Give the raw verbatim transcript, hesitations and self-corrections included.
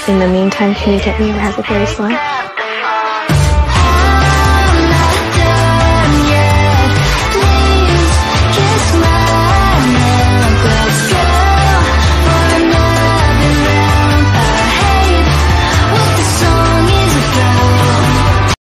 In the meantime, can you get me a raspberry slime?